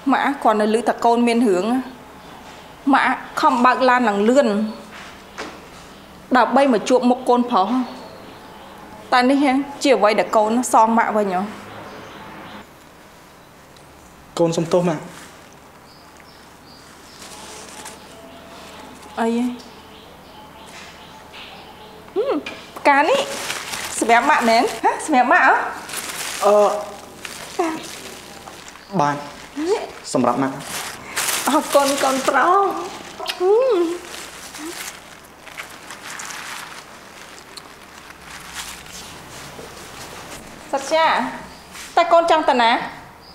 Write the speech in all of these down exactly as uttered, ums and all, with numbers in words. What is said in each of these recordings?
mã còn là lữ thật côn miên hướng mã không bạc lan lằng lươn đào bay mà chuột một con phó ta đi ha chiều vậy để côn nó son mạ vào nhau côn xong tôm mà ai ừ, cá ní sẹp mạ nén hả sẹp mạ á ờ bạn sầm rạp mạ ờ con con pro ừ. Thật ra ta con trong tần á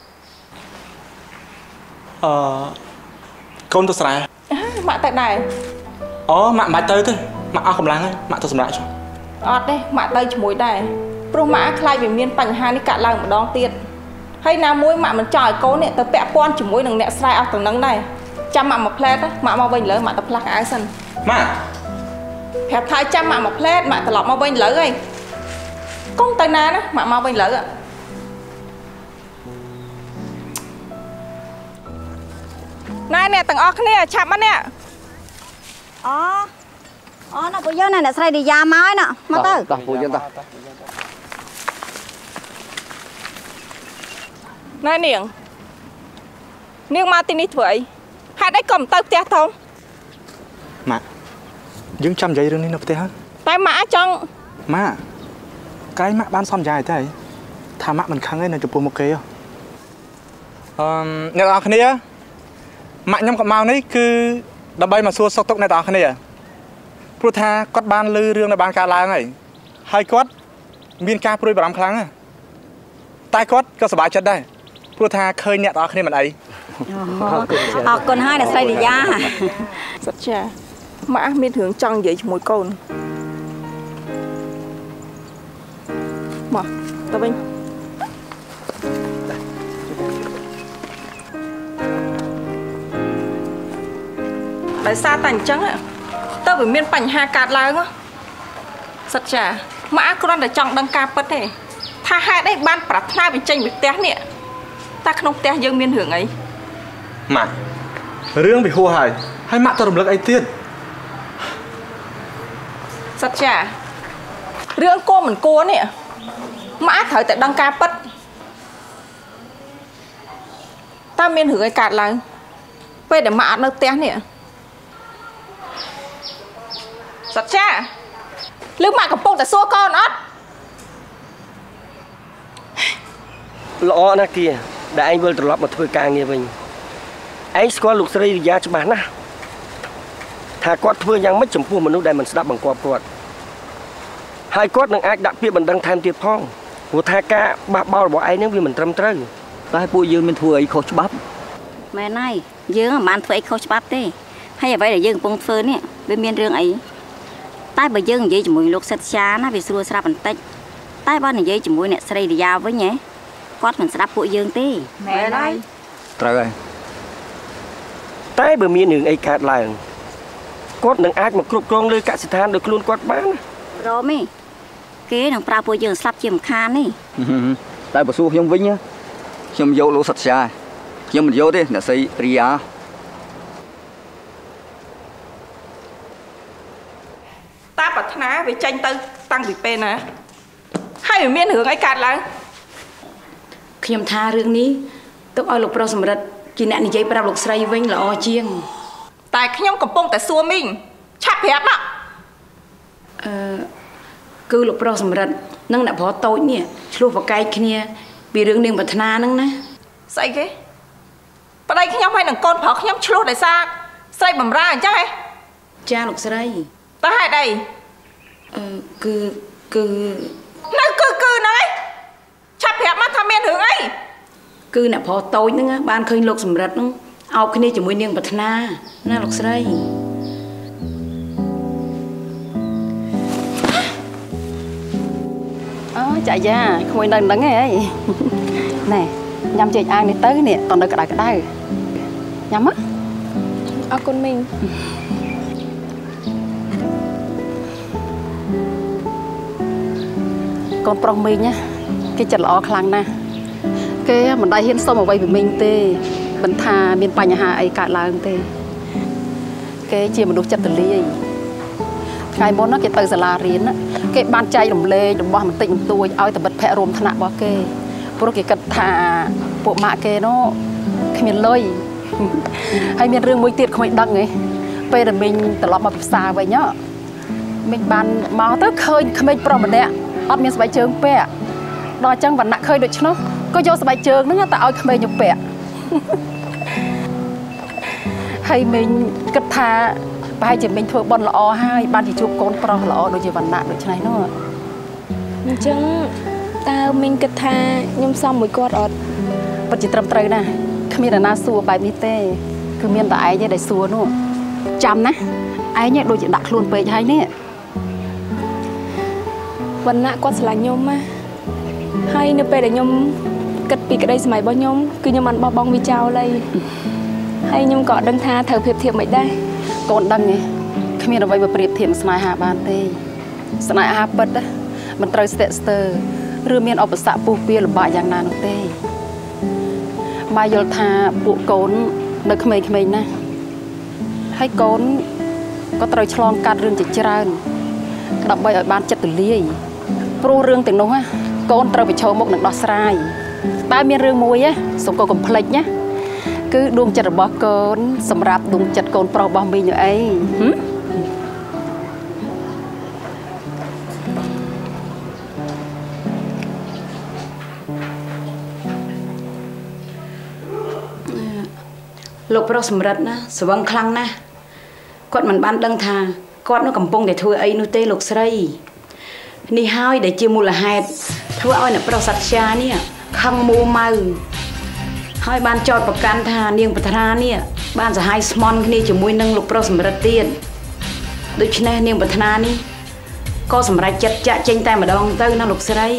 ờ con tôi sài mạ tại này ờ mạ mãi tới thôi mạ ao không láng ấy mạ tôi sầm lại cho ọt đây mạ đây cho mối đây pro mạ khai về miền Pành Hà đi cả làng một đón tiền hay nào mối mạ mình chọi cố nè tớ bẹ quan chỉ mối đằng nẹt sai ao tầng nắng này chăm mạ một plate á mạ mau vinh lỡ mạ tập lạc ai sân mạ hẹp thái chăm mạ một plate mạ tập lọt mau vinh lỡ ấy con tay na đó mạ mau vinh lỡ ạ nãy nè tầng ọt nè chạm mắt nè ờ ờ nó bây giờ này là sai đi ra máu nè mà tới nãy niềng niềng ma tin ít vậy hai đấy cầm tao tia không mạ dừng trăm giây rồi nên nó tia hết tay mã trong mạ cái mạ ban xong dài thế thà mạ mình khăng ấy là chụp một cái ờ nè đó kia mạ nhomกับ mau នេះគឺដើម្បីមកសួរសុខទុក្ខអ្នកទាំងអស់គ្នាព្រោះថាគាត់បានលឺរឿងនៅបានកើតឡើងហើយហើយគាត់មានការព្រួយបារម្ភខ្លាំងតែគាត់ក៏សប្បាយចិត្តដែរព្រោះថាឃើញអ្នកទាំងអស់គ្នាមិនអីអរគុណហើយអ្នកស្រីឌីយ៉ាសត្វចាម៉ាក់មានរឿងចង់និយាយជាមួយកូនមកទៅវិញដោយសារតែអញ្ចឹងទៅវាមានបញ្ហាកើតឡើងសិតចាម៉ាក់គ្រាន់តែចង់ដឹងការពិតទេថាហេតុអីបានប្រាថ្នាបញ្ចេញពីផ្ទះនេះតែក្នុងផ្ទះយើងមានរឿងអីម៉ាក់រឿងវាហួសហើយហើយម៉ាក់ទៅរំលឹកអីទៀតសិតចារឿងគួរមិនគួរនេះម៉ាក់ត្រូវតែដឹងការពិតតើមានរឿងអីកើតឡើងពេលដែលម៉ាក់អត់នៅផ្ទះនេះសត្វចាលឺម៉ាក់កំពុងតែសួរកូនអត់ល្អណាស់គៀដែលឯងវិលត្រឡប់មកធ្វើការងារវិញឯងស្គាល់លោកស្រីរីយ៉ាច្បាស់ណាស់ថាគាត់ធ្វើយ៉ាងម៉េចចំពោះមនុស្សដែលមិនស្ដាប់បង្គាប់គាត់ហើយគាត់នឹងអាចដាក់ពាក្យបណ្ដឹងថែមទៀតផងព្រោះថាការបះបោររបស់ឯងនឹងវាមិនត្រឹមត្រូវតែពួកយើងមានធ្វើអីខុសច្បាប់មែនហើយយើងមិនបានធ្វើអីខុសច្បាប់ទេហើយអ្វីដែលយើងកំពុងធ្វើនេះវាមានរឿងអីតែបើយើងនិយាយជាមួយលោកសិតចាណាវាស្រួលស្រាប់បន្តិចតែបើនិយាយជាមួយអ្នកស្រីឌីយ៉ាវិញហ៎គាត់មិនស្ដាប់ពួកយើងទេមែនហើយត្រូវហើយតែបើមានរឿងអីកើតឡើងគាត់នឹងអាចមកគ្រប់គ្រងលើកសិដ្ឋានដោយខ្លួនគាត់បានរមទេគេនឹងប្រើពួកយើងស្លាប់ជាមិនខាននេះតែបើសួរខ្ញុំវិញខ្ញុំយកលោកសិតចាខ្ញុំមិនយកទេអ្នកស្រីរីយ៉ាតាប្រាថ្នាវាចេញទៅតាំងពីពេលណាហើយវាមានរឿងអីកើតឡើងខ្ញុំថារឿងនេះទុកឲ្យលោកប្រុសសម្រិទ្ធជាអ្នកនិយាយប្រាប់លោកស្រីវិញល្អជាងតែខ្ញុំកំពុងតែសួរមីងឆាប់ប្រាប់មកអឺគឺលោកប្រុសសម្រិទ្ធនិងអ្នកប្រុសតូចនេះឆ្លោះប្រកែកគ្នាពីរឿងនាងប្រាថ្នាហ្នឹងណាស្អីគេប្តីខ្ញុំហើយនឹងកូនប្រុសខ្ញុំឆ្លោះដោយសារស្រីបំរើអញ្ចឹងហ៎ចាលោកស្រីតើហេតុអីអឺគឺគឺនៅគឺគឺហ្នឹងឯងឆាប់ប្រាប់មកថាមានរឿងអីគឺអ្នកប្រុសតូចហ្នឹងបានឃើញលោកសម្រិទ្ធហ្នឹងអោបគ្នាជាមួយនាងប្រាថ្នាណាលោកស្រីអូចាយ៉ាក្មួយនៅនឹងឯងណែញ៉ាំចេកអាំងនេះទៅនេះតនៅក្តៅក្តៅញ៉ាំមកអរគុណមីងកូនប្រុសមីងគេចិត្តល្អខ្លាំងណាស់គេមិនដែលហ៊ានសុំអ្វីពីមីងទេบรรทาមានបញ្ហាអីកើតឡើងទេគេជាមនុស្សចិត្តទលាយថ្ងៃមុនគេទៅសាលារៀនគេបានចែករំលែករបស់បន្តិចបន្តួចឲ្យតមិត្តភ័ក្តិរួមថ្នាក់របស់គេព្រោះគេគិតថាពួកម៉ាក់គេនោះគ្មានលុយហើយមានរឿងមួយទៀតគ្មានដឹងទេពេលដែលមីងត្រឡប់មកពីផ្សារវិញមីងបានមកទៅឃើញក្មេងប្រុសម្នាក់អត់មានស្បែកជើងពាក់ដល់អញ្ចឹងវណ្ណៈឃើញដូច្នោះក៏យកស្បែកជើងហ្នឹងទៅឲ្យក្មេងយកពាក់ហើយមីងគិតថាប្រហែលជាមីងធ្វើបុណ្យល្អហើយបានជាជួបកូនប្រុសល្អដូចជាវណ្ណៈដូច្នេះនោះអញ្ចឹងតើមីងគិតថាខ្ញុំសមមួយគាត់អត់ពិតជាត្រឹមត្រូវណាស់គ្មានអ្នកណាសួរបែបនេះទេគឺមានតែឯងទេដែលសួរនោះចាំណាឯងដូចជាដាក់ខ្លួនពេកហើយនេះវណ្ណៈគាត់ស្រឡាញ់ខ្ញុំណាហើយនៅពេលដែលខ្ញុំគិតពីក្តីសម័យរបស់ខ្ញុំគឺខ្ញុំបានបោះបង់វាចោលហើយហើយខ្ញុំក៏ដឹងថាត្រូវប្រៀបធៀបមិនដែរកូនដឹងទេគ្មានអ្វីមកប្រៀបធៀបស្នេហាបានទេស្នេហាពិតមិនត្រូវស្ទាក់ស្ទើរឬមានឧបសគ្គពុះពៀលំបាកយ៉ាងណានោះទេម៉ែយល់ថាពួកកូននៅក្មេងៗណាស់ហើយកូនក៏ត្រូវឆ្លងកាត់រឿងជាច្រើនដើម្បីឲ្យបានចិត្តទូលាយព្រោះរឿងទាំងនោះកូនត្រូវប្រឈមមុខនឹងដោះស្រាយតែមានរឿងមួយសូមកូនកុំភ្លេចណាគឺដួងចិត្តរបស់កូនសម្រាប់ដួងចិត្តកូនប្រុសរបស់មីងនោះអីលោកប្រុសសម្រិទ្ធណាស្វឹងខ្លាំងណាស់គាត់មិនបានដឹងថាគាត់នោះកំពុងតែធ្វើអីនោះទេលោកស្រីនេះហើយដែលជាមូលហេតុធ្វើឲ្យអ្នកប្រុសសត្យានេះខឹងមួម៉ៅហើយបានចោទប្រកាន់ថានាងពធានេះបានសហាយស្មន់គ្នាជាមួយនឹងលោកប្រុសសម្រិទ្ធទៀតដូច្នេះនាងពធានេះក៏សម្រេចចិត្តចាក់ចេញតែម្ដងទៅណាលោកស្រី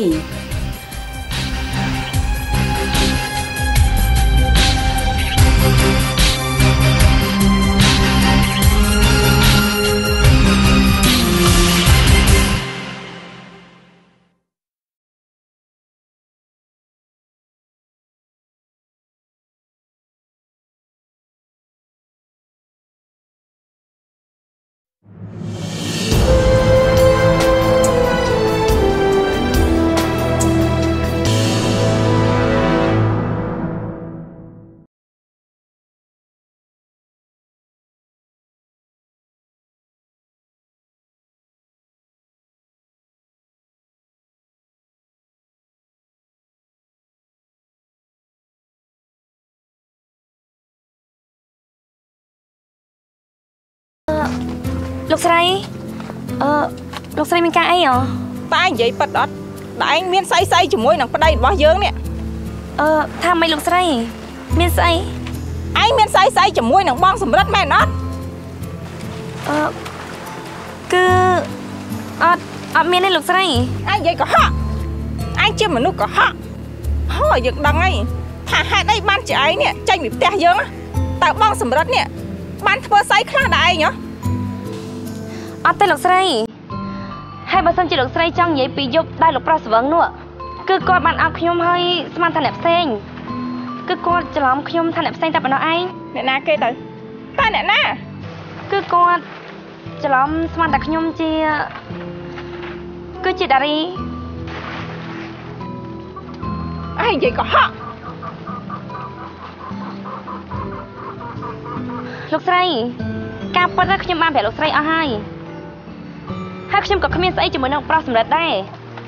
លោកស្រីអឺលោកស្រីមានការអីហ៎តែនិយាយប៉ិតអត់តែឯងមានស្អីស្អីជាមួយនឹងប្តីរបស់យើងនេះអឺថាម៉េចលោកស្រីមានស្អីឯងមានស្អីស្អីជាមួយនឹងបងសម្រិទ្ធមែនអត់អឺគឺអត់អត់មានទេលោកស្រីឯងនិយាយកុហកឯងជាមនុស្សកុហកហើយយើងដឹងហើយថាហេតុអីបានជាឯងនេះចេញពីផ្ទះយើងតើបងសម្រិទ្ធនេះបានធ្វើស្អីខ្លះដែរឯងហ៎អត់ទេលោកស្រីហើយបើសិនជាលោកស្រីចង់និយាយពីយប់ដែលលោកប្រុសស្វឹងនោះគឺគាត់បានអោបខ្ញុំហើយស្មានថាអ្នកផ្សេងគឺគាត់ច្រឡំខ្ញុំថាអ្នកផ្សេងតែប៉ុណ្ណោះឯងអ្នកណាគេទៅតើអ្នកណាគឺគាត់ច្រឡំស្មានតែខ្ញុំជាគឺជាដារីឯងនិយាយកុហកលោកស្រីការពិតថាខ្ញុំបានប្រាប់លោកស្រីអស់ហើយហើយខ្ញុំក៏គ្មានស្អីជាមួយនឹងប្រុសសម្រិទ្ធដែរ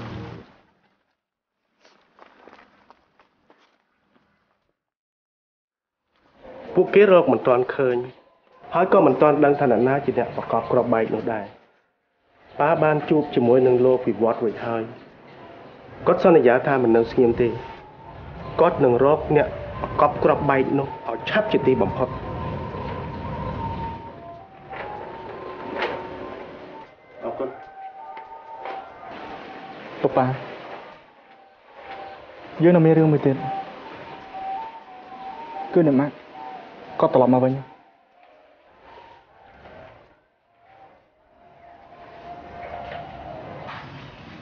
ពួកគេរកមិនទាន់ឃើញហើយក៏មិនទាន់ដឹងថាអ្នកណាជាអ្នកប្រកបគ្រាប់បែកនោះដែរប៉ាបានជួបជាមួយនឹងលោកវិវត្តរួចហើយគាត់សន្យាថាមិននឹងស្ងៀមទេគាត់នឹងរកអ្នកប្រកបគ្រាប់បែកនោះឲ្យឆាប់ជាទីបំផុតអរគុណប៉ាប៉ាយើងនៅមានរឿងមួយទៀតគឺអ្នកម៉ាក់គាត់ត្រឡប់មកវិញ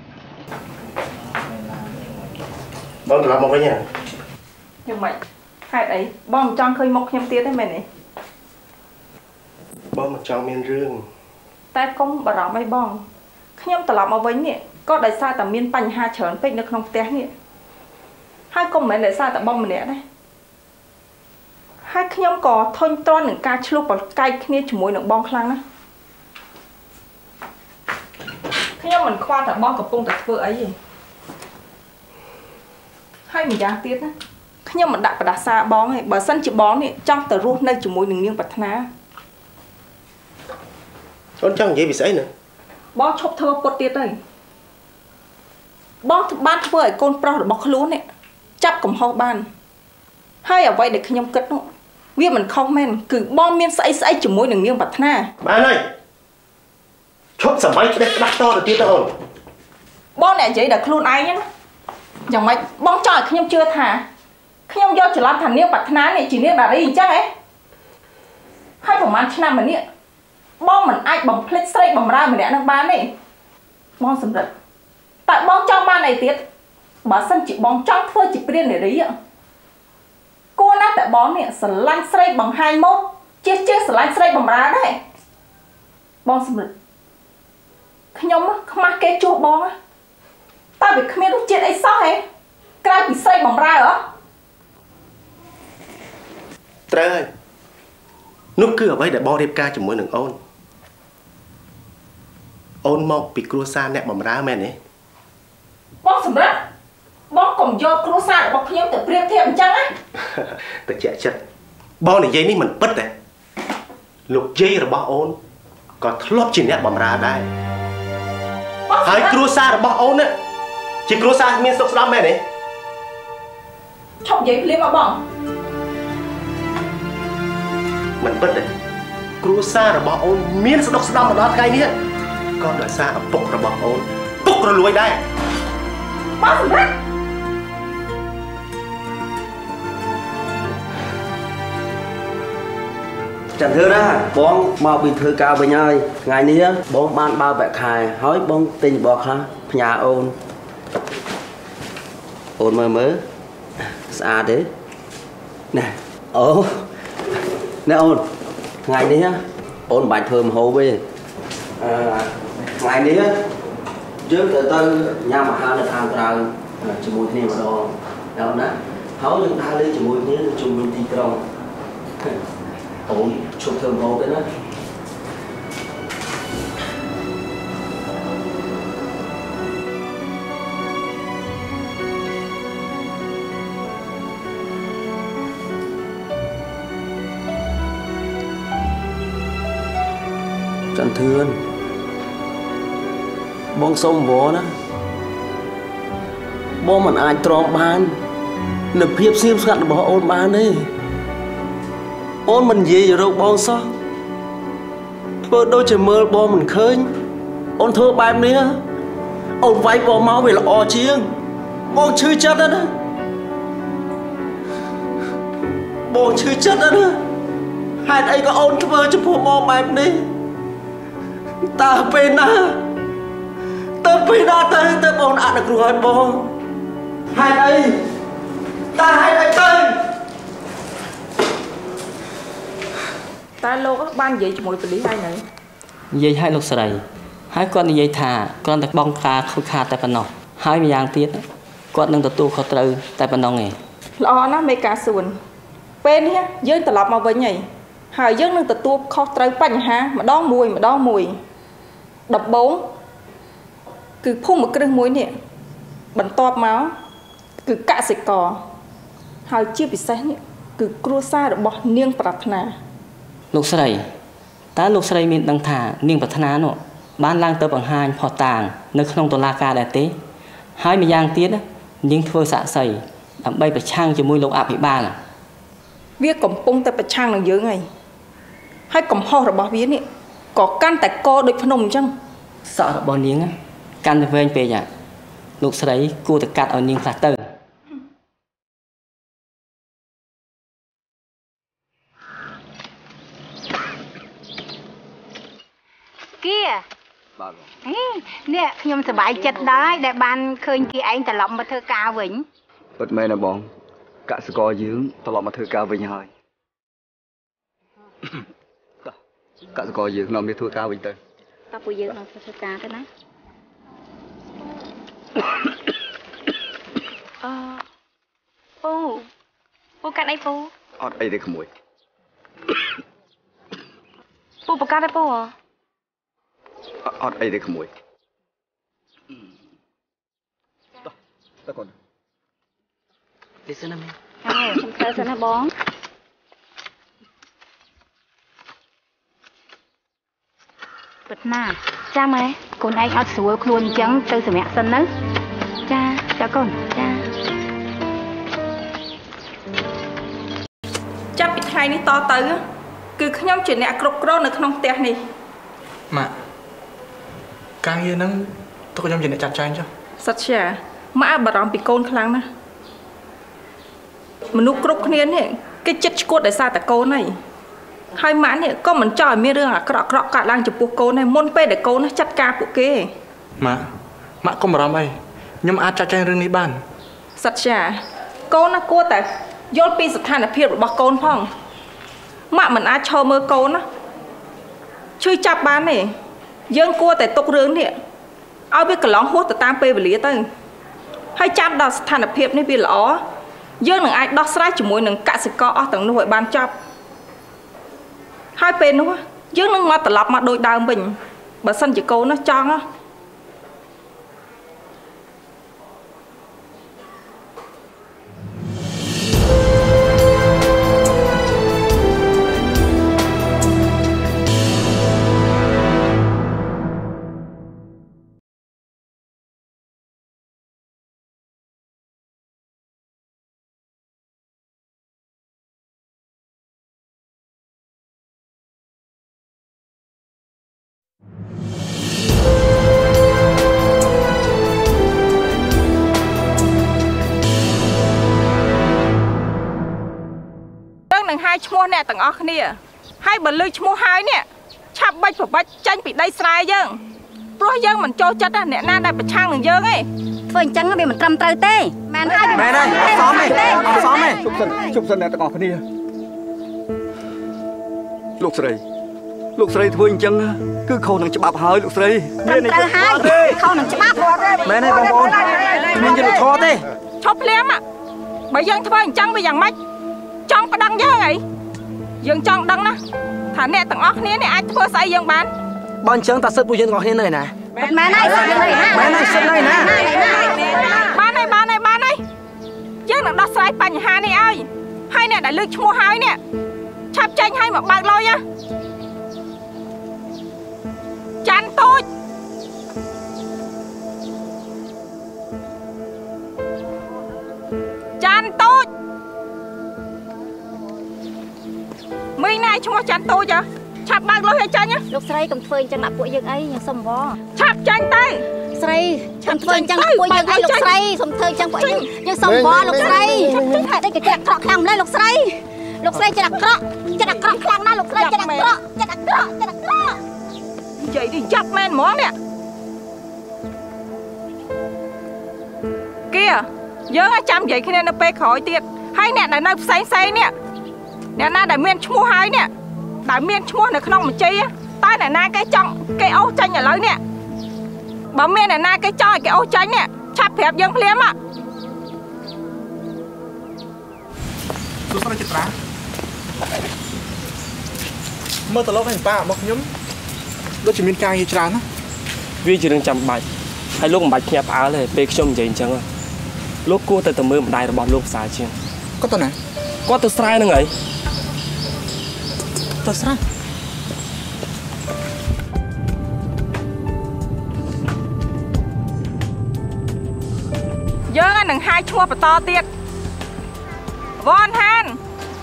បងត្រឡប់មកវិញហ៎យ៉ាងម៉េចហ hại đấy bom trong khơi mộc nhâm tiết đấy mày này bom một trong miền rương ta công bà rõ mấy bom nhâm tờ lọc mà với nè có đại sa tầm miên bành hai chởn pin được không té nè hai công mày đại sa tầm bom mình nè đấy hai nhâm có thôn toan những ca chlup vào cay kia chỉ mùi những bom khăng á nhâm mình khoa tầm bom cặp bông tật vừa ấy gì hai mình giang tiết á nhưng mà đặt và đặt xa bón này bà sân chỉ bón này trong tờ ruột nơi chỉ mùi đừng nghiêng bật ná con trong vậy bị sấy nữa bón chụp thơ bột tiết đây bón ban thơ ở con pro để bọc lúa này chắp cầm ho ban hai ở vậy để khi nhâm cất nó vì mình không men cứ bom miên sấy sấy chỉ mùi đừng nghiêng bật ná bạn ơi chụp sầm mấy cái đặt to được tiết đâu bón này vậy đặt luôn ai nhá chẳng mấy bón tròi khi nhâm chưa thả khi nhâm do chỉ làm thằng niêu bật ná này chỉ niêu bà đi chắc ấy hai phòng ăn năm mình nè bom mình ai bằng plate straight bằng ra mình đã đang bán này bom sầm rật tại bom trong ban này tiết bà sân chỉ bom trong thôi chỉ riêng để đấy ạ cô nát tại bom này sờ lanh straight bằng hai mốt chia chia sờ lanh straight bằng ra đấy bom sầm rật khi nhom không mang cái chua bom á ta bị không biết lúc chết ấy sao ấy cái bị straight bằng ra hả trời ơi nút cứ ở đây để bo đẹp ca cho mỗi lần ôn ôn mọc bị cua sa nẹt bằng ra mẹ này bom sầm rật bom còn do cua sa bọc nhau từ priêng thêm chăng á từ trẻ chất bo này dây ní mình bứt này lục dây rồi bo ôn còn lóp chỉ nẹt bằng ra đây hai cua sa rồi bo ôn á chỉ cua sa miên sọc sắm mẹ này chọc giấy liếm vào bỏng mình bất định cua sa rồi bỏ ôn miên sẽ đọc đâm vào đó cái này con đợi xa ở bục rồi bỏ ôn bục rồi lùi đây bác sửa đấy chẳng thưa đó bóng mau bị thư cao với nhau ngày ní bóng ban bao bẹ khai hỏi bóng tình bọt hả nhà ôn ôn mơ mơ xa đấy nè ồ nè ôn ngày ní ôn bạch thơm hô về à, ngày ní trước từ từ nhà mà hai là thang ra chỉ mùi này mà đồ đâu đó hấu những ta lấy chỉ mùi này chung mình đi trong ôn chụp thơm hô cái đó chẳng thương bong sông bó đó bong mình ai tròn ban nộp hiệp xiêm sẵn bỏ ôn ban đi ôn mình gì rồi bong sao vợ đôi chỉ mơ bong mình khơi ôn thơ bài nè ôn váy bò máu về là o chiêng bong chơi chất đó bong chơi chất đó hai đây có ôn cho vợ cho phụ bong bài đi ta bên na ta bên na ta ta bồn ăn được rồi bồn hai đây ta hai đây tên ta lô các ban vậy cho mọi người đi hai này vậy hai lục sợi hai con vậy thà con ta bong ca khôi kha tại phần nọ hai mươi giang tiết con đang tu khó từ tại phần nọ nghề lo nó mấy cá sườn bên nhá dưới tập lọc mà với nhảy hỏi dưới đang tu khó từ bánh ha mà đo mùi mà đo mùi đập bốn cứ phun một cái muối nè bắn toạp máu cứ cạ sệt cò hỏi chia bị sáng nè cứ cua sa được bỏ niêng bạc nà lục sợi ta lục sợi miền đằng thả niêng bạc nà nọ ban lang tơ bằng hai phò tàng nơi không tổ la ca đại tế hai mươi giang tiết nhưng thưa xạ sầy làm bay bạch trang cho môi lục áp bị ba là viết cổng pung tại bạch trang đằng dưới ngày hai cổng ho rồi bỏ viết nè có can tại co đôi phân nồng chăng sợ bò niếng á can về anh về nhà lục sấy cô tự cắt ở niếng phạt tơ kia nè nhom sờ bài chật đó để ban khơi kia anh ta lộng mà thơ cao vĩnh bật mê là bóng កសិករយើងត្រឡប់មកធ្វើការវិញហើយកសិករយើងនាំគ្នាធ្វើការវិញទៅតើពួកយើងនឹងធ្វើការទៅណាអឺពូពូកាត់អីពូអត់អីទេក្មួយពូបកាត់អីពូអត់អីទេក្មួយតោះតើកូនទេសិនណាមែនអើខ្ញុំទៅសិនណាបងពិតណាស់ចាម៉ែកូនឯងអត់ស្រួលខ្លួនអញ្ចឹងទៅសម្រាប់សិនណាចាចាកូនចាចាប់ពីថ្ងៃនេះតទៅគឺខ្ញុំជាអ្នកគ្រប់គ្រងនៅក្នុងផ្ទះនេះម៉ាក់ការងារហ្នឹងទៅខ្ញុំជាអ្នកចាត់ចែងចុះសត្យាម៉ាក់បារម្ភពីកូនខ្លាំងណាស់មនុស្សគ្រប់គ្នានេះគេចិត្តឈួតដោយសារតែកូនហើយហើយម៉ាក់នេះក៏មិនចង់ឲ្យមានរឿងអាក្រក់ក្រក់កើតឡើងចំពោះកូនហើយមុនពេលដែលកូនចាត់ការពួកគេម៉ាក់ម៉ាក់កុំបារម្ភអីខ្ញុំអាចចាត់ចែងរឿងនេះបានសត្យាកូនណាគួរតែយល់ពីស្ថានភាពរបស់កូនផងម៉ាក់មិនអាចឈរមើលកូនណាឈឺចាប់បានទេយើងគួរតែទុករឿងនេះឲ្យវាកន្លងហួសទៅតាមពេលវេលាទៅហើយចាំដល់ស្ថានភាពនេះវាល្អយើងនឹងអាចដោះស្រាយជាមួយនឹងកសិករអស់ទាំងនោះឲ្យបានចប់ហើយពេលនោះយើងនឹងមកត្រឡប់មកដូចដើមវិញបើសិនជាកូនណាចង់ណាហើយឈ្មោះអ្នកទាំងអស់គ្នាហើយបើលើឈ្មោះហើយនេះឆាប់បាច់ប្របាច់ចាញ់ពីដីស្រែយើងព្រោះយើងមិនចូលចិត្តអ្នកណាដែលប្រឆាំងនឹងយើងទេធ្វើអញ្ចឹងវាមិនត្រឹមត្រូវទេមែនហើយមែនហើយអត់សមទេអត់សមទេជប់សិនជប់សិនអ្នកទាំងអស់គ្នាលោកស្រីលោកស្រីធ្វើអញ្ចឹងគឺខុសនឹងច្បាប់ហើយលោកស្រីមានត្រូវហើយខុសនឹងច្បាប់មែនទេបងប្អូនមានយុត្តិធម៌ទេឈប់ភ្លាមបើយើងធ្វើអញ្ចឹងវាយ៉ាងម៉េចចង់ប្តឹងយើងអីយើងចង់ដឹងណាថាអ្នកទាំងអស់គ្នានេះអាចធ្វើស្អីយើងបានបើអញ្ចឹងតើសិទ្ធិពួកយើងទាំងអស់គ្នានៅណាមែនហើយសិទ្ធិនៅណាមែនហើយសិទ្ធិនៅណាបានហើយបានហើយបានហើយយើងនឹងដោះស្រាយបញ្ហានេះឲ្យហើយអ្នកដែលលើកឈ្មោះហើយនេះឆាប់ចេញឲ្យមកបើកលុយណាចាន់ទូចចាន់ទូចមីងណែឈ្មោះចាន់ទូចឆាប់បើកលុយឲ្យចាញ់លោកស្រីកុំធ្វើអញ្ចឹងដាក់ពួកយើងអីយើងសុំវល់ឆាប់ចាញ់ទៅស្រីឆាប់ធ្វើអញ្ចឹងពួកយើងអីលោកស្រីសុំធ្វើអញ្ចឹងពួកយើងយើងសុំវល់លោកស្រីហេតុអីក៏ចិត្តអាក្រក់ខ្លាំងម្ល៉េះលោកស្រីលោកស្រីចិត្តអាក្រក់ចិត្តអាក្រក់ខ្លាំងណាស់លោកស្រីចិត្តអាក្រក់ចិត្តអាក្រក់ចិត្តអាក្រក់និយាយនេះយ៉ាប់មែនហ្មងនេះគៀយើងឲ្យចាំនិយាយគ្នានៅពេលក្រោយទៀតហើយអ្នកដែលនៅផ្សេងផ្សេងនេះអ្នកណាដែលមានឈ្មោះហើយនេះដែលមានឈ្មោះនៅក្នុងបញ្ជីតើអ្នកណាគេចង់គេអូសចាញ់ឥឡូវនេះបើមានអ្នកណាគេចង់ឲ្យគេអូសចាញ់នេះឆាប់ប្រាប់យើងភ្លាមហ៎សួស្តីចិត្រាមើលទៅលោកឯងប៉ារបស់ខ្ញុំដូចជាមានការងារច្រើនណាវាជារឿងចាំបាច់ហើយលោកមិនបាច់ភ្ញាក់ផ្អើលទេពេលខ្ញុំនិយាយអញ្ចឹងលោកគួរតែទៅមើលម្ដាយរបស់លោកផ្សារជាងគាត់ទៅណាគាត់ទៅស្រែហ្នឹងហើយទៅស្រែយើងនឹងហាយឈ្មោះបន្តទៀតវ៉ាន់ហាន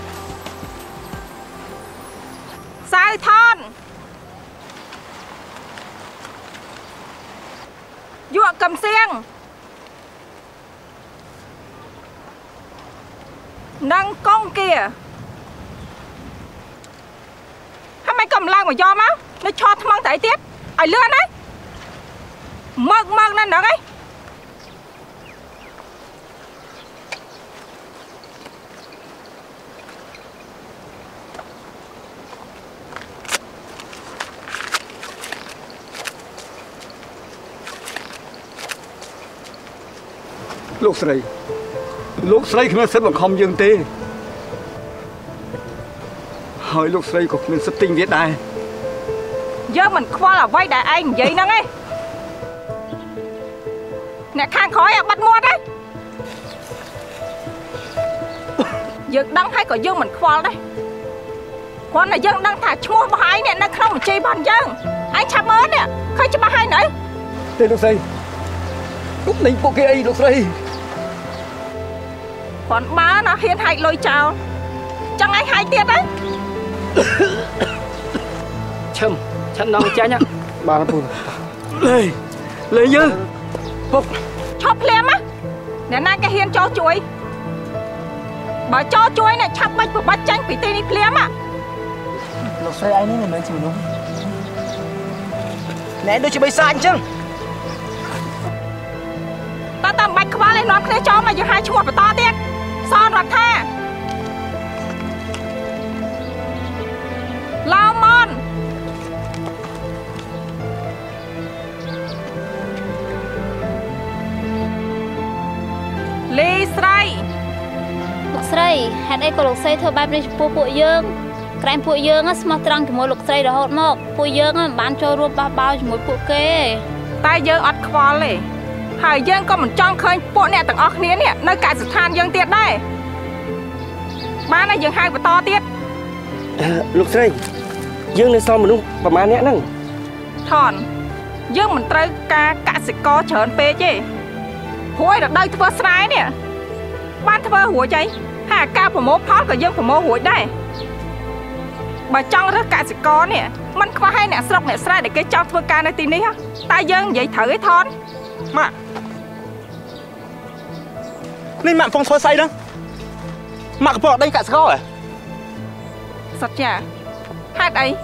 សៅថនយកកំសៀងនិងកងគៀហើយមិនកំឡើងមកយកមកនៅឆោតថ្មងតែអីទៀតឲ្យលឿនណាមើកមើកណាស់ហ្នឹងឯងលោកស្រីលោកស្រីគ្មានសិទ្ធិបង្ខំយើងទេហើយលោកស្រីក៏គ្មានសិទ្ធិទិញវាដែរយើងមិនខ្វល់អ្វីដែលឯងនិយាយហ្នឹងឯងអ្នកខាងក្រោយអាបាត់មាត់ហ្នឹងយើងដឹងហើយក៏យើងមិនខ្វល់ដែរគ្រាន់តែយើងដឹងថាឈ្មោះរបស់ឯងនេះនៅក្នុងបញ្ជីរបស់យើងឯងឆាប់មើលនេះឃើញច្បាស់ហើយនៅទេលោកស្រីលោកលេងពួកគេអីលោកស្រីគ្រាន់បើណាហ៊ានហាច់លុយចោលចឹងឯងហាច់ទៀតហ្នឹងឈឹមឆាន់នងចាញ់បាទពូលេងលេងយើងពុកឈប់ភ្លាមណាអ្នកណាគេហ៊ានចូលជួយបើចូលជួយអ្នកឆាប់បាច់ប្របាច់ចាញ់ពីទីនេះភ្លាមណាលោកស្រីឯងនេះមិនមែនជាមនុស្សណែដូចជាបិសាចអញ្ចឹងតើតាមបាច់ខ្វល់ឯងនាំគ្នាចូលមកយើងហៅឈ្មោះបន្តទៀតសនរដ្ឋាឡៅម៉នលីស្រីលោកស្រីហេតុអីក៏លោកស្រីធ្វើបែបនេះចំពោះពួកយើងក្រែងពួកយើងស្មោះត្រង់ជាមួយលោកស្រីរហូតមកពួកយើងមិនបានចូលរួមបះបោជាមួយពួកគេតែយើងអត់ខ្វល់ទេហើយយើងក៏មិនចង់ឃើញពួកអ្នកទាំងអស់គ្នានេះនៅកសិដ្ឋានយើងទៀតដែរបានហើយយើងហៅបន្តទៀតលោកស្រីយើងនៅសល់មនុស្សប្រមាណអ្នកហ្នឹងថនយើងមិនត្រូវការកសិករច្រើនពេកទេព្រោះឲ្យរដូវធ្វើស្រែនេះបានធ្វើរួចហើយហើយការប្រមូលផលក៏យើងប្រមូលរួចដែរបើចង់រើសកសិករនេះมันខ្វះឲ្យអ្នកស្រុកអ្នកស្រែដែលគេចង់ធ្វើការនៅទីនេះតែយើងនិយាយត្រូវឯថនម៉ាក់នេះម៉ាក់កំពុងធ្វើស្អីហ្នឹងម៉ាក់កំពុងអត់ដេញកសិករហ៎សត្វចាហេតុអី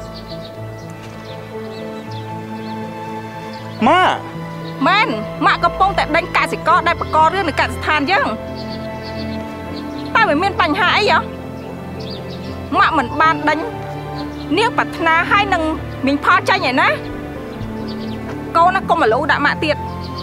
ម៉ាក់មែនម៉ាក់កំពុងតែដេញកសិករដែលបកករឿងនៅកសិដ្ឋានយើងតែមិនមានបញ្ហាអីហ៎ម៉ាក់មិនបានដេញនាងប្រាថ្នាឲ្យនឹងមីងផលចាញ់ឯណាកូនណាកុំមកលូដាក់ម៉ាក់ទៀត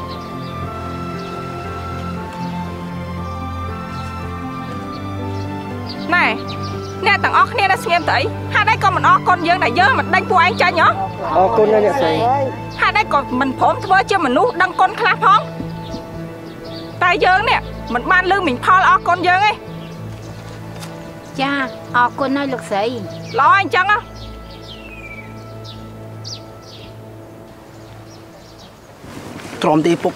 ណែអ្នកទាំងអស់គ្នានៅស្ងៀមទៅអីហេតុអីក៏មិនអរគុណយើងដែលយើងមិនដេញពួកឯងចាញ់ហ៎អរគុណណាស់អ្នកស្រីហេតុអីក៏មិនព្រមធ្វើជាមនុស្សដឹងគុណខ្លះផងតែយើងនេះមិនបានលើមីងផលអរគុណយើងទេចាអរគុណហើយលោកស្រីល្អអញ្ចឹងហ៎ទ្រាំទេពុក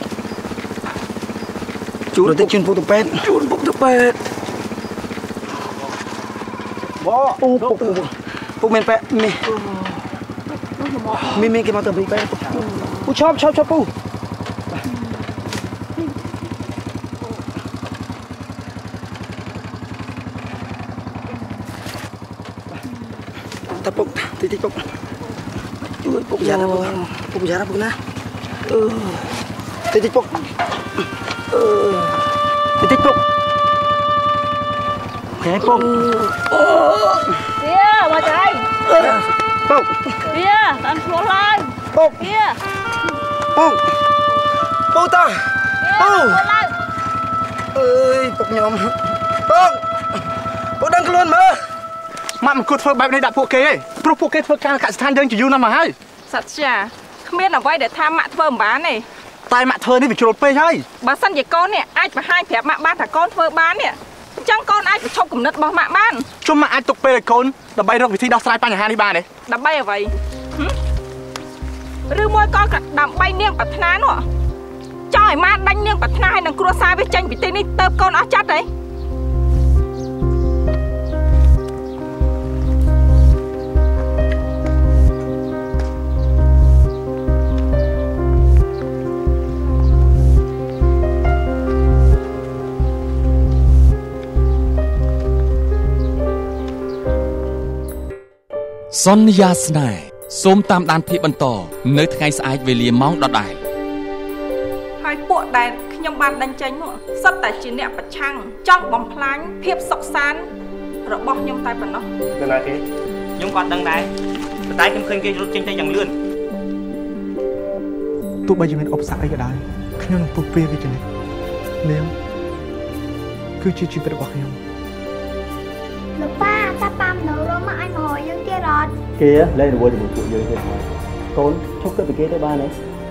ជួនទៅជូនពុកទៅពេទ្យជូនពុកទៅពេទ្យបងពុកពុកមានពេទ្យនេះមានមានគេមកទៅពេទ្យពូឈប់ឈប់ឈប់ពូតែពុកតិចតិចពុកជួយពុកយ៉ាណាពុកពុកយ៉ាណាពុកណាអឺតិចតិចពុកអឺតិចតិចពុកហេពុកវាមកទៅពុកវាតាន់ឆ្លោះឡើងពុកវាពុកពុកតាពុកអើយពុកខ្ញុំពុកពុកដឹងខ្លួនមើលម៉ាក់មិនគួរធ្វើបែបនេះដាក់ពួកគេទេព្រោះពួកគេធ្វើការកសិដ្ឋានយើងជាយូរណាស់មកហើយសត្វចាគ្មានអ្វីដែលថាម៉ាក់ធ្វើមិនបានទេតែម៉ាក់ធ្វើនេះវាជ្រុលពេកហើយបើសិនជាកូននេះអាចបង្ហាញប្រាប់ម៉ាក់បានថាកូនធ្វើបាននេះអញ្ចឹងកូនអាចបញ្ឈប់គំនិតរបស់ម៉ាក់បានជុំម៉ាក់អាចទុកពេលឲ្យកូនដើម្បីរកវិធីដោះស្រាយបញ្ហានេះបានទេដើម្បីអ្វីឬមួយក៏ដើម្បីនាងប្រាថ្នានោះចង់ឲ្យម៉ាក់ដាញ់នាងប្រាថ្នាឲ្យនឹងគ្រួសារវាចេញពីទីនេះទៅកូនអស់ចិត្តហីសន្យាស្នេហ៍សូមតាមដានភាពបន្តនៅថ្ងៃស្អែកវេលាម៉ោងដដែលហើយពួកដែលខ្ញុំបានដេញចេញនោះសុទ្ធតែជាអ្នកប្រឆាំងចង់បំផ្លាញភាពសុខសាន្តរបស់ខ្ញុំតែប៉ុណ្ណោះនៅណាគេខ្ញុំក៏ដឹងដែរប៉ុន្តែខ្ញុំឃើញគេរត់ចេញទៅយ៉ាងលឿនទោះបីជាមានឧបសគ្គអីក៏ដោយខ្ញុំនឹងពុះពៀវាចំណេះនាងគឺជាជីវិតរបស់ខ្ញុំលោកប៉ាតាប៉ាមនុស្សរមកឲ្យមកយើងទៀតអត់គេលែងរវល់ជាមួយពួកយើងទៀតហើយកូនឈប់គិតពីគេទៅបានទេ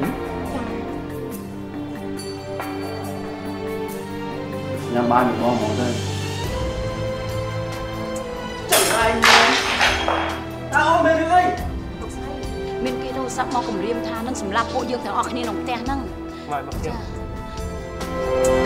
ញ៉ាំបានមកហ្មងទៅចាំឯងតើអូនមានរឿងអីមានគេទូរស័ព្ទមកគម្រាមថានឹងសម្រាប់ពួកយើងទាំងអស់គ្នាក្នុងផ្ទះហ្នឹងមកមកទៀត